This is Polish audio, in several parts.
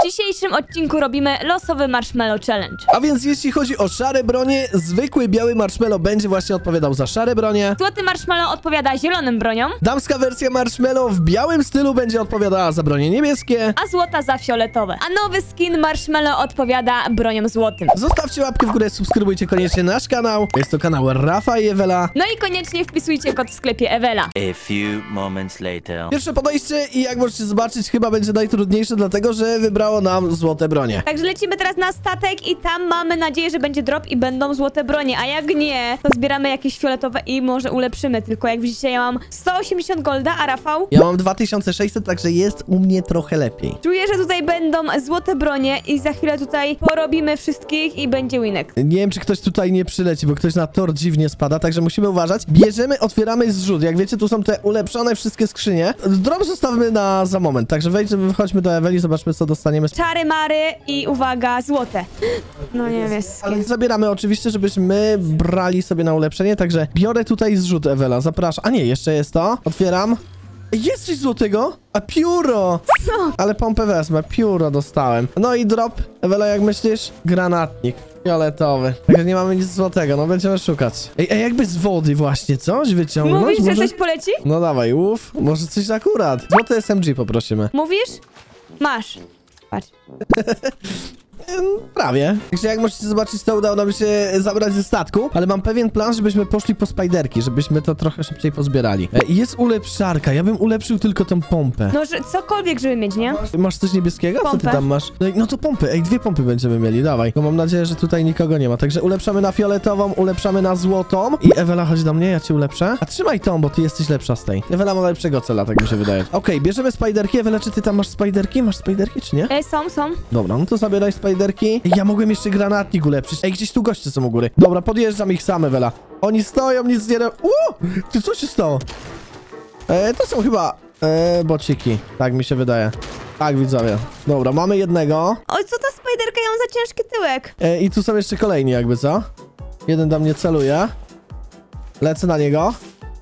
W dzisiejszym odcinku robimy losowy marshmallow challenge. A więc jeśli chodzi o szare bronie, zwykły biały marshmallow będzie właśnie odpowiadał za szare bronie. Złoty marshmallow odpowiada zielonym broniom, Damska wersja marshmallow w białym stylu będzie odpowiadała za bronie niebieskie. a złota za fioletowe. A nowy skin marshmallow odpowiada broniom złotym. Zostawcie łapkę w górę, subskrybujcie koniecznie nasz kanał. Jest to kanał Rafa i Ewela. No i koniecznie wpisujcie kod w sklepie Ewela. A few moments later. Pierwsze podejście i jak możecie zobaczyć, chyba będzie najtrudniejsze, dlatego że wybrało nam złote bronie. Także lecimy teraz na statek i tam mamy nadzieję, że będzie drop i będą złote bronie, a jak nie, to zbieramy jakieś fioletowe i może ulepszymy. Tylko jak widzicie, ja mam 180 golda, a Rafał? Ja mam 2600, także jest u mnie trochę lepiej. Czuję, że tutaj będą złote bronie i za chwilę tutaj porobimy wszystkich i będzie winek. Nie wiem, czy ktoś tutaj nie przyleci, bo ktoś na tor dziwnie spada, także musimy uważać. Bierzemy, otwieramy zrzut. Jak wiecie, tu są te ulepszone wszystkie skrzynie. Drop zostawmy za moment, także wychodźmy do Eweli, zobaczmy, co dostaniemy. Czary mary i uwaga, złote. No niebieskie. Ale zabieramy oczywiście, żebyśmy brali sobie na ulepszenie, także biorę tutaj zrzut, Ewela, zapraszam. A nie, jeszcze jest to. Otwieram. Jest coś złotego? A pióro! Co? Ale pompę wezmę, pióro dostałem. No i drop, Ewela, jak myślisz? Granatnik. Fioletowy. Także nie mamy nic złotego, no będziemy szukać. Ej, jakby z wody właśnie coś wyciągnąć? Mówisz, że Może... coś poleci? No dawaj, łów. Może coś akurat. Złote SMG poprosimy. Mówisz? Masz. Patrz. Prawie. Także jak możecie zobaczyć, to udało nam się zabrać ze statku, ale mam pewien plan, żebyśmy poszli po spajderki, żebyśmy to trochę szybciej pozbierali. Jest ulepszarka, ja bym ulepszył tylko tą pompę. No, że cokolwiek, żeby mieć, nie? Masz coś niebieskiego? Co ty Pompę. tam masz? No to pompy, ej, 2 pompy będziemy mieli, dawaj. No mam nadzieję, że tutaj nikogo nie ma, także ulepszamy na fioletową, ulepszamy na złotą i Ewela, chodź do mnie, ja cię ulepszę. A trzymaj tą, bo ty jesteś lepsza z tej. Ewela ma lepszego cela, tak mi się wydaje. Okej, bierzemy spajderki. Ewela, czy ty tam masz spajderki? Masz spajderki, czy nie? Są. Dobra, no to zabieraj spajderki. Ej, ja mogłem jeszcze granatnik ulepszyć. Ej, gdzieś tu goście są u góry. Dobra, podjeżdżam ich sam, Ewela. Oni stoją, nic nie robią. Ty, co się stało? To są chyba bociki. Tak mi się wydaje. Tak, widzowie. Dobra, mamy jednego. Oj, co ta spajderka, ja mam za ciężki tyłek. I tu są jeszcze kolejni, jakby co? Jeden do mnie celuje. Lecę na niego.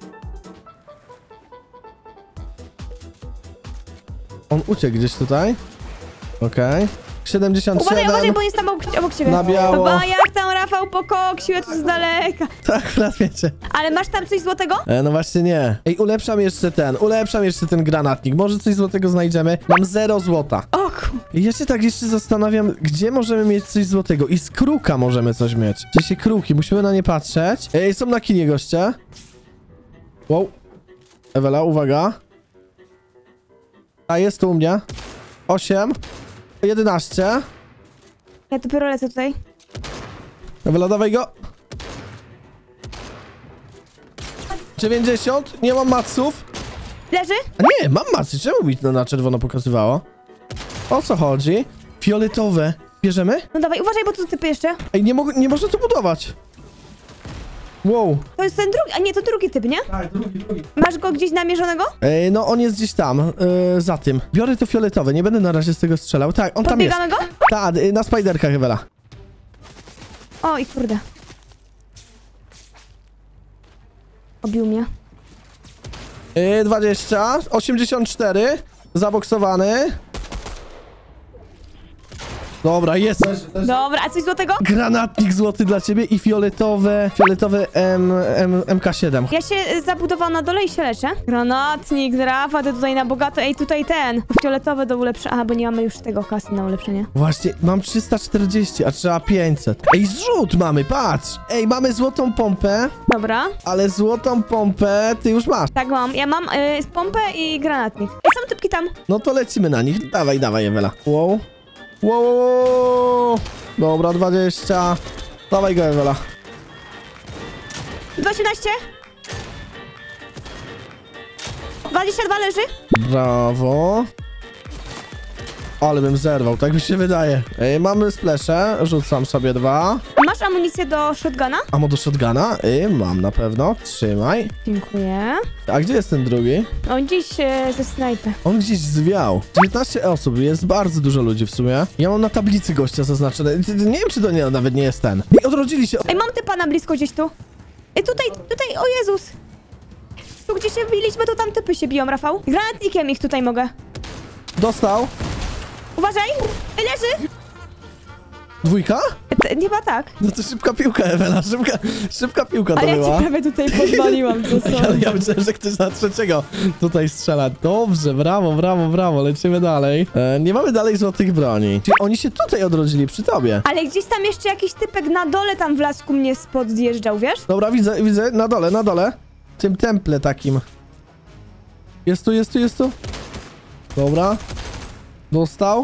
On uciekł gdzieś tutaj. Okej. 77. Uważaj, bo jest tam obok ciebie. Na biało. Dobra, jak tam Rafał pokoksił tu z daleka. Tak, akurat wiecie. Ale masz tam coś złotego? No właśnie nie. Ej, ulepszam jeszcze ten granatnik. Może coś złotego znajdziemy. Mam 0 złota. O kur... Ja się tak jeszcze zastanawiam, gdzie możemy mieć coś złotego. I z kruka możemy coś mieć. Gdzie się kruki, musimy na nie patrzeć. Ej, są na kinie goście. Wow. Ewela, uwaga. A jest tu u mnie. 8. 11. Ja dopiero lecę tutaj. Ewela, dawaj go. 90. Nie mam matsów. Leży? A nie, mam macy. Czemu mi to na czerwono pokazywało? O co chodzi? Fioletowe. Bierzemy? No dawaj, uważaj, bo tu typy jeszcze. Ej, nie można tu budować. Wow. To jest ten drugi, a nie, to drugi typ, nie? Tak, drugi. Masz go gdzieś namierzonego? No on jest gdzieś tam, za tym. Biorę to fioletowe, nie będę na razie z tego strzelał. Tak, on tam jest. Podbiegamy go? Tak, na spajderkach, Ewela. Oj, kurde. Obił mnie. 20, 84, zaboksowany. Dobra, jest. Dobra, a coś złotego? Granatnik złoty dla ciebie i fioletowe MK7. Ja się zabudowałam na dole i się leczę. Granatnik, Rafa, ty tutaj na bogato. Ej, tutaj ten. Fioletowe do ulepszenia. Aha, bo nie mamy już tego kasy na ulepszenie. Właśnie, mam 340, a trzeba 500. Ej, zrzut mamy, patrz! Ej, mamy złotą pompę, Dobra. ale złotą pompę ty już masz. Tak mam. Ja mam pompę i granatnik. Ej, są typki tam. No to lecimy na nich. Dawaj, Ewela. Wow. Dobra, 20. Dawaj go, Ewela. 218. 22 leży. Brawo. Ale bym zerwał, tak mi się wydaje. Ej, mamy splesze, rzucam sobie 2. Masz amunicję do shotguna? Amo do shotguna? Mam na pewno, trzymaj. Dziękuję. A gdzie jest ten drugi? On dziś ze snajpy. On gdzieś zwiał. 19 osób, jest bardzo dużo ludzi w sumie. Ja mam na tablicy gościa zaznaczone. Nie wiem, czy to nawet nie jest ten. I odrodzili się. Ej, mam typa na blisko gdzieś tu. Ej, tutaj, o Jezus. Tu gdzie się wbiliśmy, to tam typy się biją, Rafał. Granatnikiem ich tutaj mogę. Dostał. Uważaj! Leży! Dwójka? Chyba tak. No to szybka piłka, Ewela, szybka piłka to Ale ja ci była. prawie tutaj podwaliłam, co Ale są. ja myślałem, że ktoś na trzeciego tutaj strzela. Dobrze, brawo, lecimy dalej. Nie mamy dalej złotych broni. Czyli oni się tutaj odrodzili przy tobie. Ale gdzieś tam jeszcze jakiś typek na dole tam w lasku mnie podjeżdżał, wiesz? Dobra, widzę, na dole. W tym temple takim. Jest tu. Dobra. Dostał.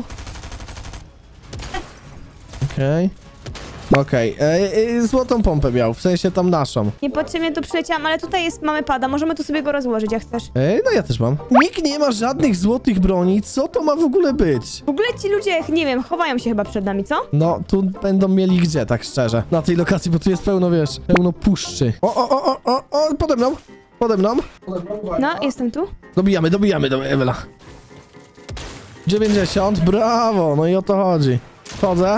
Okej. Złotą pompę miał, w sensie tam naszą. Niepotrzebnie tu przyleciałam, ale tutaj mamy pada. Możemy tu sobie go rozłożyć, jak chcesz. No ja też mam. Nikt nie ma żadnych złotych broni. Co to ma w ogóle być? W ogóle ci ludzie, nie wiem, chowają się chyba przed nami, co? No, tu będą mieli gdzie, tak szczerze. Na tej lokacji, bo tu jest pełno, wiesz, pełno puszczy. O, pode mną. No, jestem tu. Dobijamy, Ewela. 90, brawo, no i o to chodzi. Wchodzę.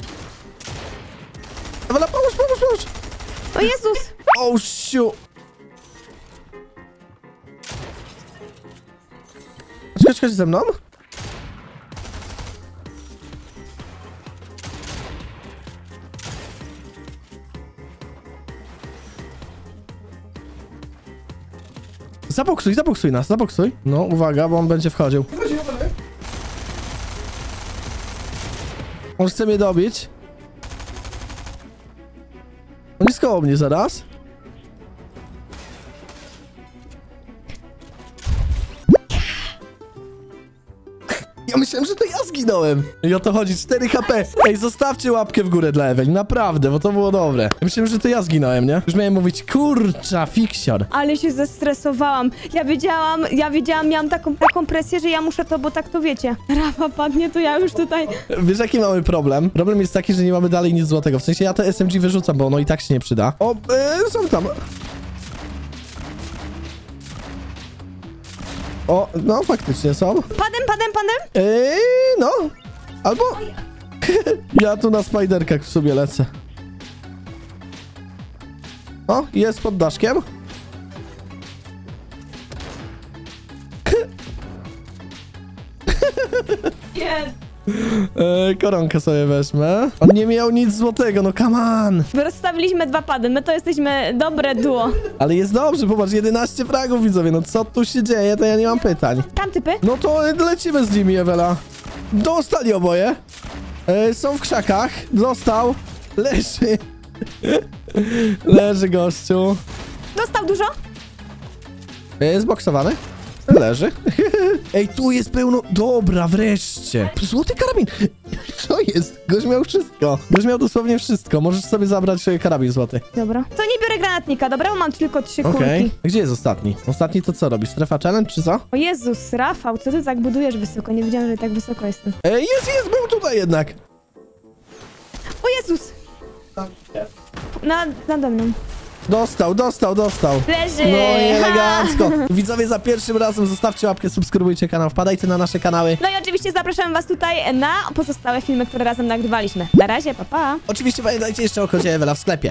Ewela, pomóż. O Jezus! O, siu. Chodź ze mną. Zaboksuj nas. No, uwaga, bo on będzie wchodził. On chce mnie dobić. On jest koło mnie zaraz. Ja myślałem, że to ja zginąłem. I o to chodzi, 4 HP. Ej, zostawcie łapkę w górę dla Eweli, naprawdę, bo to było dobre. Ja myślałem, że to ja zginąłem, nie? Już miałem mówić, kurcza, fiksior. Ale się zestresowałam. Ja wiedziałam, miałam taką presję, że ja muszę to, bo tak to wiecie. Rafa padnie, to ja już tutaj... Wiesz, jaki mamy problem? Problem jest taki, że nie mamy dalej nic złotego. W sensie ja to SMG wyrzucam, bo ono i tak się nie przyda. O, są tam. O, no faktycznie są. Padem! No. Albo... Ja tu na spiderkach w sobie lecę. O, jest pod daszkiem. Nie. Koronkę sobie weźmę. On nie miał nic złotego, no come on. Rozstawiliśmy 2 pady, my to jesteśmy dobre duo. Ale jest dobrze, popatrz, 11 fragów, widzowie. No co tu się dzieje, to ja nie mam pytań. Tam typy? No to lecimy z nimi, Ewela. Dostali oboje. Są w krzakach. Dostał. Leży. Leży, gościu. Dostał dużo? Zboksowany. Leży. Ej, tu jest pełno... Dobra, wreszcie. Złoty karabin. Co jest? Gość miał wszystko. Gość miał dosłownie wszystko. Możesz sobie zabrać karabin złoty. Dobra. To nie biorę granatnika, dobra? Bo mam tylko 3 Okej. kulki. Gdzie jest ostatni? Ostatni to co robi? Strefa challenge, czy co? O Jezus, Rafał, co ty tak budujesz wysoko? Nie wiedziałam, że tak wysoko jestem. Jest, był tutaj jednak. O Jezus! Nade mną. Dostał. Leży! No i elegancko. Widzowie, za pierwszym razem zostawcie łapkę, subskrybujcie kanał, wpadajcie na nasze kanały. No i oczywiście zapraszam was tutaj na pozostałe filmy, które razem nagrywaliśmy. Na razie, pa pa! Oczywiście pamiętajcie jeszcze o kodzie Ewela w sklepie.